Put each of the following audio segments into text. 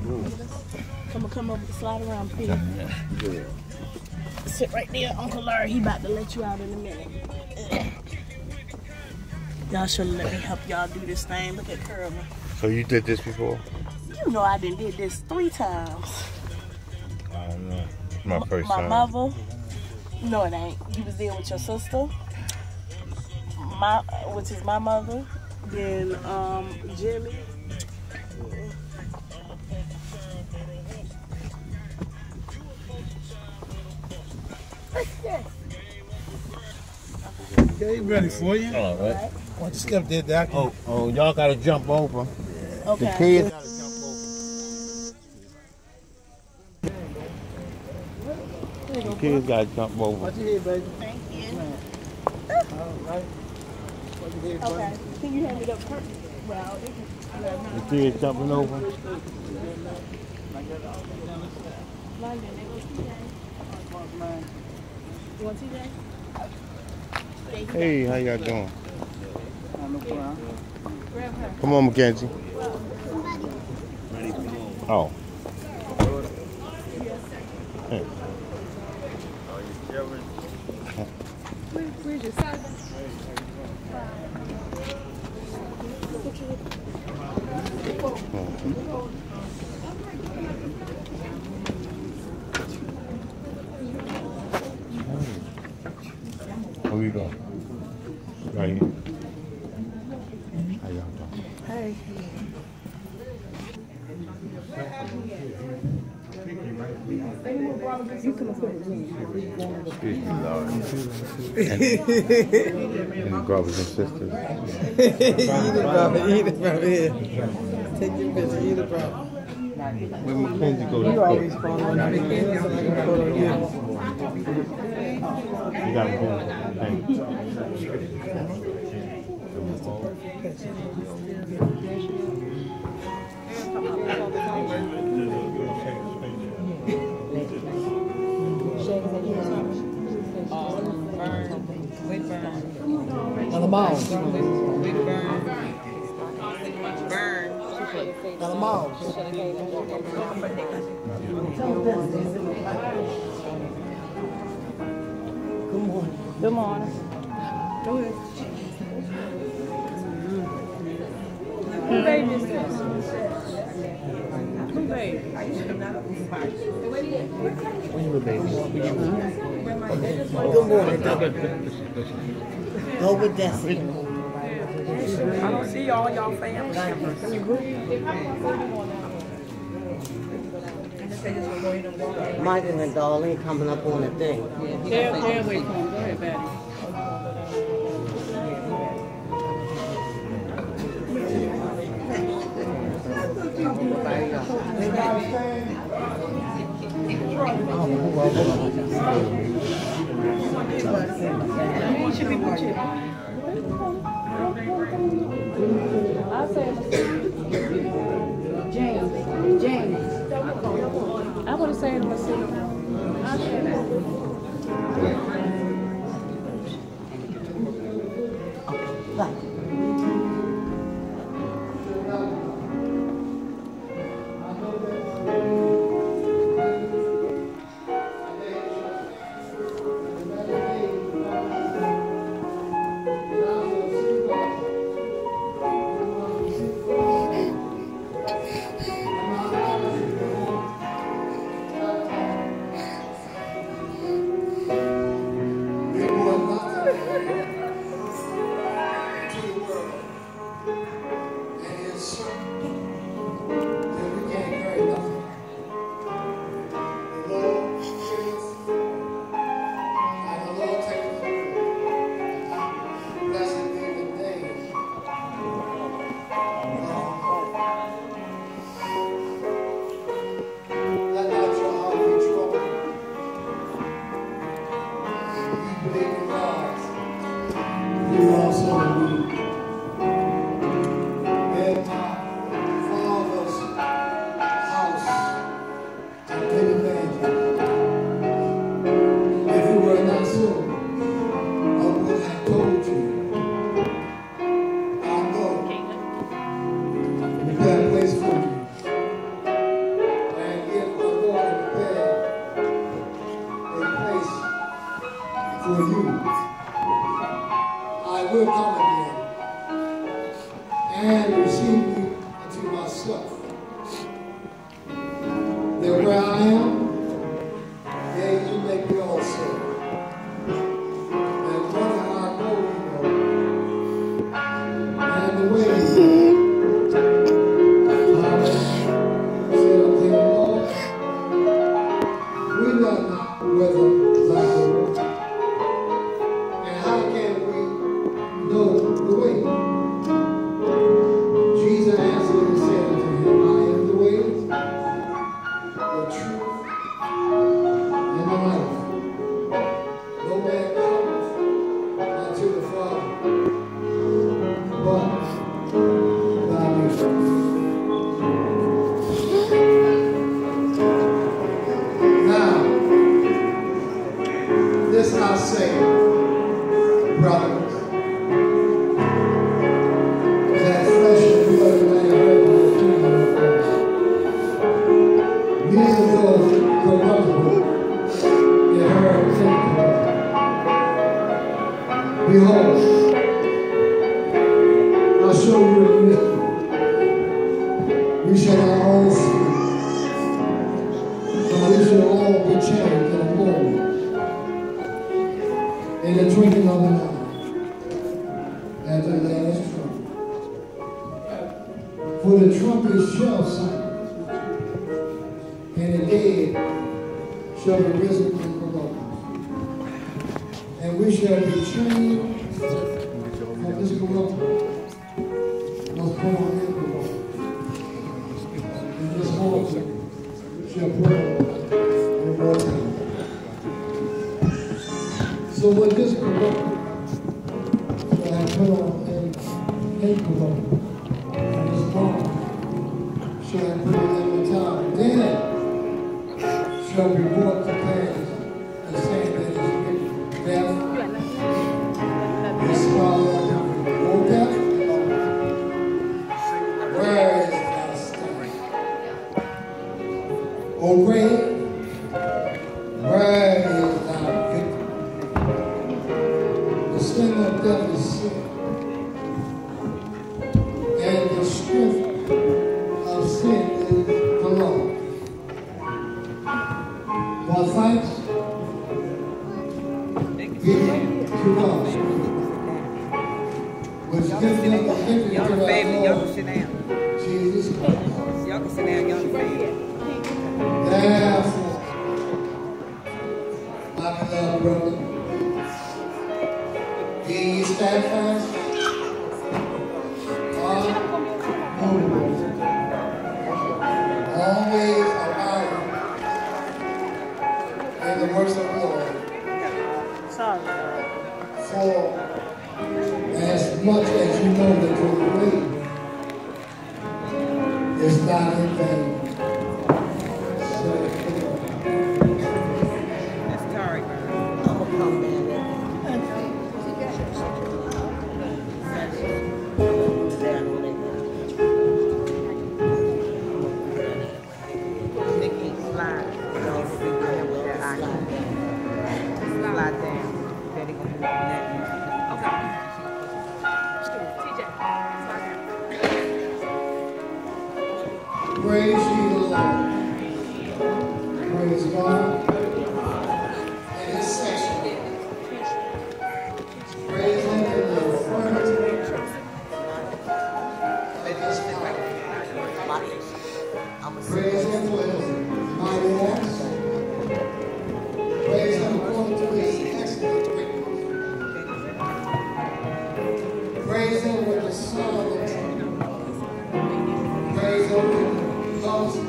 Come over, slide around, please. Yeah. Sit right there, Uncle Larry. He about to let you out in a minute. Y'all should let me help y'all do this thing. Look at Curly. So you did this before? You know I did this 3 times. I don't know. It's my first time. My mother. No, it ain't. You was there with your sister. Which is my mother. Then Jimmy. Okay, ready for you. All right. Want to step there, Doc? Oh, y'all gotta jump over. Okay. The kids gotta jump over. The kids gotta jump over. Watch your head, baby. Thank you. All right. Watch your head, Okay. Can you hand me the purse? Well, The kids jumping over. London, they go TJ. You want TJ? Hey, how y'all doing? Grab her. Come on, Mackenzie. Oh. Hey. Where's your son? Where you going? Right here. How y'all doing? Hey. Excuse me, Lord. And the brothers and sisters. Eat it, brother. Eat it, brother. Here. Take your picture. Eat it, brother. Where Mackenzie go? You always follow on me. You got Mackenzie. Thank you. On the mall. On the mall. Good morning. Good morning. Go ahead. Who baby is this? Who baby? When you were baby. Good morning, Doctor. Go with Destiny. I don't see all y'all family members. Mike and Darlene coming up on the thing. There we come. Go ahead, Betty. James. I want to say it myself. I say that. myself that where I am, there you make me also. And brother, I go, you know, and the way I said unto the Lord, we know not whether thy will, and how can we know the way? Jesus answered and said unto him, I am the way, the truth, and the life. No man cometh unto the Father but by me. Now, this I say, brothers, that flesh and blood may have the kingdom of God. Neither those corruptible, yet heard incorruptible. Behold, I show you a mystery. We shall not all sleep, but we shall all be changed in a moment, in the twinkling of an eye, at the last trumpet. For the trumpet shall sound, and the dead shall be risen incorruptible, and we shall be changed from this corruptible, must put on incorruptible, and this mortal shall put on immortality. So with this corruptible shall I put on incorruptible, and this mortal shall I put on immortality. Then shall be brought to pass the same that is written, death is swallowed up. O death, where is thy sting? O grave, where is thy victory? The sting of death is sin, and the strength of sin is the law. For thanks be to God, which gives us the victory to our Lord Jesus Christ. Therefore, my beloved brother, be ye steadfast, unmovable, always abounding in the works of the Lord. For as much as you know that your belief is not in vain. Praise ye the Lord. Praise God. In this section, praise Him in the affirmative of His power. Praise Him for His mighty acts. Praise Him according to His excellent greatness. Praise Him with the sound of the trumpet. Praise Him with the gospel.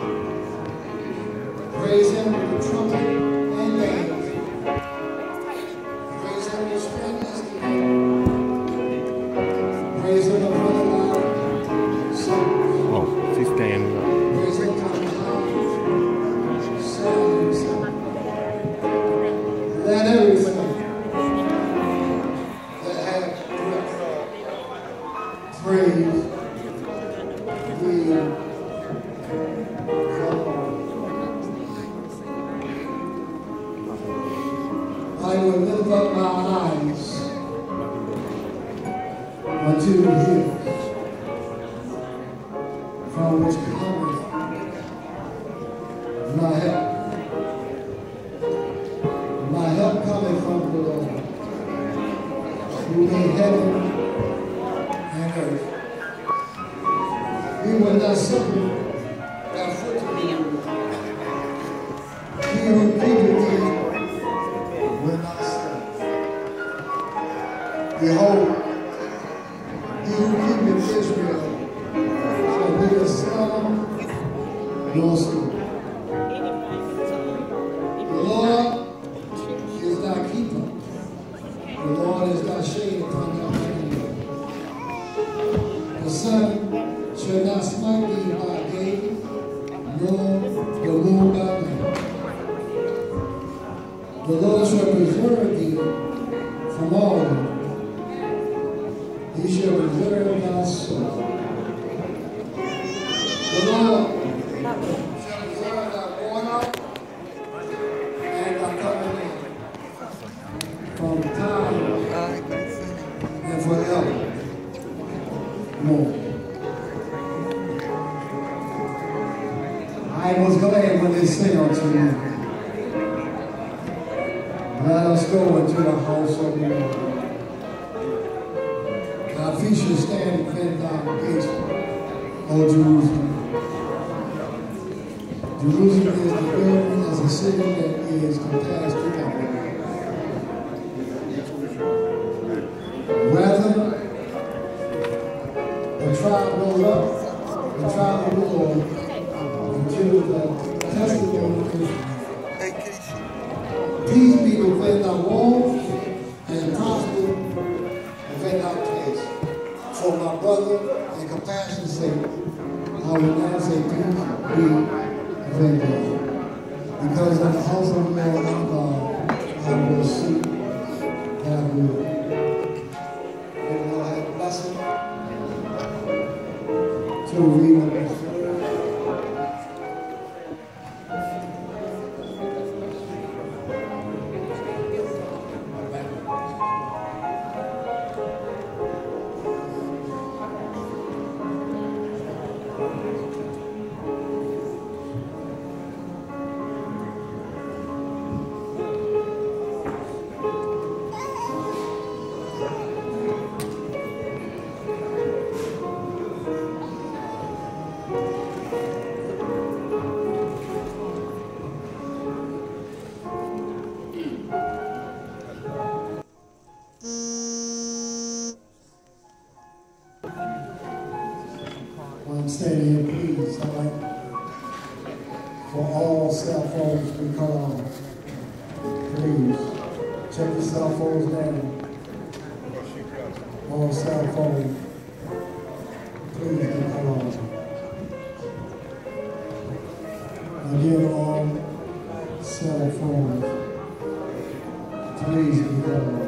Praise Him with the trumpet and dance. Praise Him with strength instrument. Praise Him with the loud songs. Oh, she's standing up. Praise Him with the loud songs. Let everything that hath breath praise ye the Lord. from which cometh my help. My help cometh from the Lord, who made heaven and earth. We will not suffer our foot to be on. He who keepeth thee will not slumber. Behold, he who keepeth Israel shall neither slumber nor sleep. The Lord is thy keeper. The Lord is thy shade upon thy right hand. The sun shall not smite thee by day, nor the moon by night. The Lord shall preserve thee from all evil. He shall preserve thy soul. The Lord shall preserve thy going out and thy coming in from time and forever. More. I was glad when they sing unto me. Let us go into the house of the Lord. Our feet shall stand within thy gates, O Jerusalem. Jerusalem is the building as a city that is compassed together. Whether the tribe goes up, the tribe of the Lord, until the testimony of Israel. Peace be within thy walls and prosper within thy place. For my brother and compassion's sake, I will now say peace be within thee. Because in the house of the Lord our God, I will seek thy will. May the Lord have a blessing to read of this. When I'm standing here, please, I'd like for all cell phones to be cut off. Please, check the cell phones down. All cell phones, please be cut off. Again, all cell phones, please be cut off.